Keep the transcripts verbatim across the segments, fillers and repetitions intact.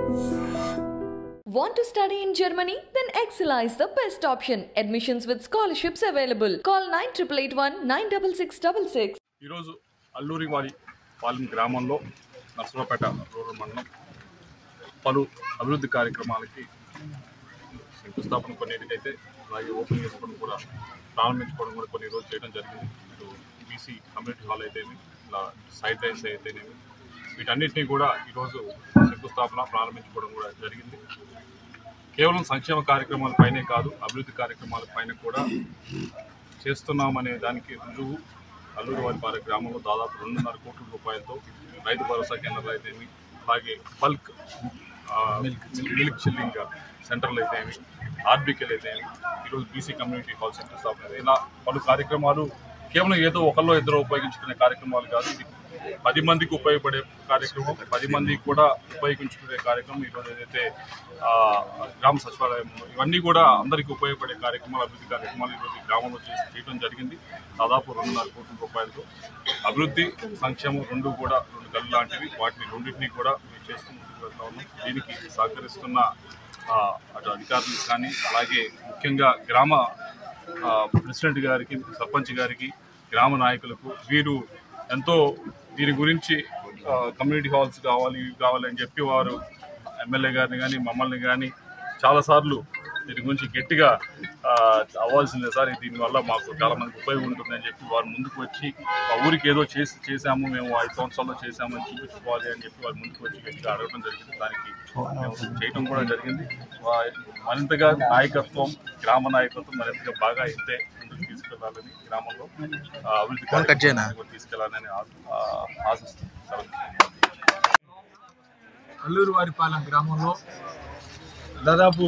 Want to study in Germany? Then Excella is the best option. Admissions with scholarships available. Call nine eight eight one nine six six six six. ఈరోజు అల్లూరి వారి పాలెం గ్రామంలో Narasaraopet rural మండలం పలు అభివృద్ధి కార్యక్రమాలకి శంకుస్థాపన కొన్నిటికైతే అలాగే ఓపెన్ చేసుకోవడం కూడా ప్రారంభించుకోవడం కూడా కొన్ని రోజులు చేయడం జరిగింది. ఇటు బీసీ కమ్యూనిటీ హాల్ అయితేనేమి ఇలా సైడ్ లైన్స్ అయితేనేమి వీటన్నిటినీ కూడా ఈరోజు శంకుస్థాపన ప్రారంభించుకోవడం కూడా జరిగింది. కేవలం సంక్షేమ కార్యక్రమాలపైనే కాదు, అభివృద్ధి కార్యక్రమాలపైన కూడా చేస్తున్నామనే దానికి రుజువు అల్లూరి వారిపాలెం గ్రామంలో దాదాపు రెండున్నర కోట్ల రూపాయలతో రైతు భరోసా కేంద్రాలు అయితేమి అలాగే బల్క్ మిల్క్ మిల్క్ చిల్లింగ్ సెంటర్లు అయితేమి ఆర్బీకేలు అయితేమి ఈరోజు బీసీ కమ్యూనిటీ హాల్ సెంటర్ స్థాపన ఇలా పలు కార్యక్రమాలు కేవలం ఏదో ఒకళ్ళో ఇద్దరు ఉపయోగించుకునే కార్యక్రమాలు కాదు, ఇది పది మందికి ఉపయోగపడే కార్యక్రమం, పది మందికి కూడా ఉపయోగించుకునే కార్యక్రమం. ఈరోజు ఏదైతే గ్రామ సచివాలయం ఇవన్నీ కూడా అందరికీ ఉపయోగపడే కార్యక్రమాలు, అభివృద్ధి కార్యక్రమాలు ఈరోజు గ్రామంలో చేసి చేయడం జరిగింది. దాదాపు రెండున్నర కోట్ల రూపాయలతో అభివృద్ధి సంక్షేమం రెండు కూడా రెండు కళ్ళు లాంటివి, వాటిని రెండింటినీ కూడా మేము చేస్తూ ముందుకు వెళ్తా ఉన్నాం. దీనికి సహకరిస్తున్న అటు అధికారులకు కానీ అలాగే ముఖ్యంగా గ్రామ ప్రెసిడెంట్ గారికి, సర్పంచ్ గారికి, గ్రామ నాయకులకు వీరు ఎంతో దీని గురించి కమ్యూనిటీ హాల్స్ కావాలి ఇవి కావాలని చెప్పి వారు ఎమ్మెల్యే గారిని కానీ మమ్మల్ని కానీ చాలాసార్లు దీని గురించి గట్టిగా అవ్వాల్సిందే సార్, దీనివల్ల మాకు చాలా మందికి ఉపయోగం ఉంటుందని చెప్పి వారు ముందుకు వచ్చి ఆ ఊరికి ఏదో చేసి చేసాము మేము ఐదు సంవత్సరాల్లో చేసామని చూపించుకోవాలి అని చెప్పి వారు ముందుకు వచ్చి గట్టిగా అడగడం జరిగింది. దానికి మేము చేయడం కూడా జరిగింది. మరింతగా నాయకత్వం, గ్రామ నాయకత్వం మరింతగా బాగా అయితే ముందుకు తీసుకెళ్లాలని, గ్రామంలో అభివృద్ధి తీసుకెళ్లాలని ఆశిస్తున్నాం. అల్లూరి వారిపాలెం గ్రామంలో దాదాపు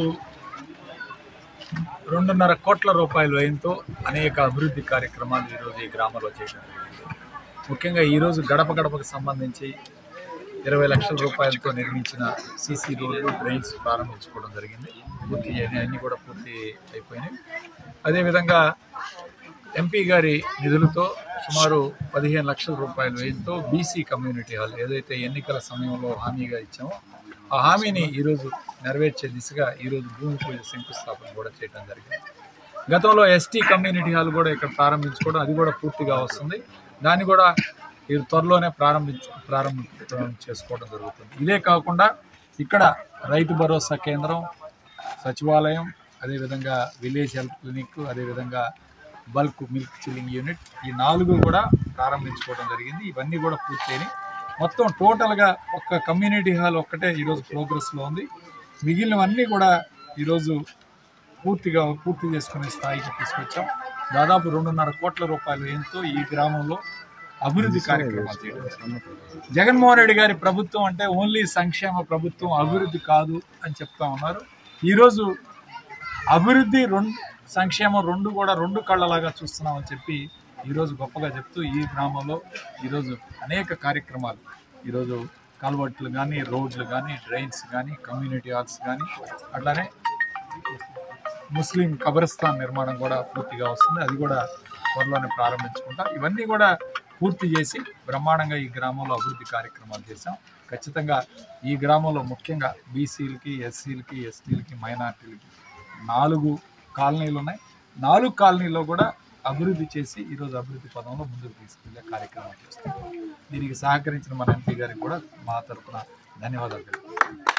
రెండున్నర కోట్ల రూపాయల వ్యయంతో అనేక అభివృద్ధి కార్యక్రమాలు ఈరోజు ఈ గ్రామంలో చేయడం. ముఖ్యంగా ఈరోజు గడప గడపకు సంబంధించి ఇరవై లక్షల రూపాయలతో నిర్మించిన సీసీ రోడ్లు, డ్రైన్స్ ప్రారంభించుకోవడం జరిగింది. పూర్తి అన్నీ కూడా పూర్తి అయిపోయినాయి. అదేవిధంగా ఎంపీ గారి నిధులతో సుమారు పదిహేను లక్షల రూపాయల వ్యయంతో బీసీ కమ్యూనిటీ హాల్ ఏదైతే ఎన్నికల సమయంలో హామీగా ఇచ్చామో ఆ హామీని ఈరోజు నెరవేర్చే దిశగా ఈరోజు భూమి పూజ శంకుస్థాపన కూడా చేయడం జరిగింది. గతంలో ఎస్టీ కమ్యూనిటీ హాల్ కూడా ఇక్కడ ప్రారంభించుకోవడం, అది కూడా పూర్తిగా వస్తుంది. దాన్ని కూడా ఈ త్వరలోనే ప్రారంభించు ప్రారంభం చేసుకోవడం జరుగుతుంది. ఇదే కాకుండా ఇక్కడ రైతు భరోసా కేంద్రం, సచివాలయం, అదేవిధంగా విలేజ్ హెల్త్ క్లినిక్, అదేవిధంగా బల్క్ మిల్క్ చిల్లింగ్ యూనిట్, ఈ నాలుగు కూడా ప్రారంభించుకోవడం జరిగింది. ఇవన్నీ కూడా పూర్తయినాయి. మొత్తం టోటల్గా ఒక్క కమ్యూనిటీ హాల్ ఒక్కటే ఈరోజు ప్రోగ్రెస్లో ఉంది. మిగిలినవన్నీ కూడా ఈరోజు పూర్తిగా పూర్తి చేసుకునే స్థాయికి తీసుకొచ్చాం. దాదాపు రెండున్నర కోట్ల రూపాయల వ్యయంతో ఈ గ్రామంలో అభివృద్ధి కార్యక్రమాలు చేయడం. జగన్మోహన్ రెడ్డి గారి ప్రభుత్వం అంటే ఓన్లీ సంక్షేమ ప్రభుత్వం, అభివృద్ధి కాదు అని చెప్తా ఉన్నారు. ఈరోజు అభివృద్ధి రెండు, సంక్షేమం రెండు కూడా రెండు కళ్ళలాగా చూస్తున్నామని చెప్పి ఈరోజు గొప్పగా చెప్తూ ఈ గ్రామంలో ఈరోజు అనేక కార్యక్రమాలు, ఈరోజు కాల్వట్లు కానీ, రోడ్లు కానీ, డ్రైన్స్ కానీ, కమ్యూనిటీ హాల్స్ కానీ, అట్లానే ముస్లిం కబరస్థాన్ నిర్మాణం కూడా పూర్తిగా వస్తుంది. అది కూడా త్వరలోనే ప్రారంభించుకుంటాం. ఇవన్నీ కూడా పూర్తి చేసి బ్రహ్మాండంగా ఈ గ్రామంలో అభివృద్ధి కార్యక్రమాలు చేశాం. ఖచ్చితంగా ఈ గ్రామంలో ముఖ్యంగా బీసీలకి, ఎస్సీలకి, ఎస్టీలకి, మైనార్టీలకి నాలుగు కాలనీలు ఉన్నాయి. నాలుగు కాలనీలో కూడా అభివృద్ధి చేసి ఈరోజు అభివృద్ధి పదంలో ముందుకు తీసుకెళ్లే కార్యక్రమం చేస్తాం. దీనికి సహకరించిన మన ఎంపీ గారికి కూడా మా తరఫున ధన్యవాదాలు.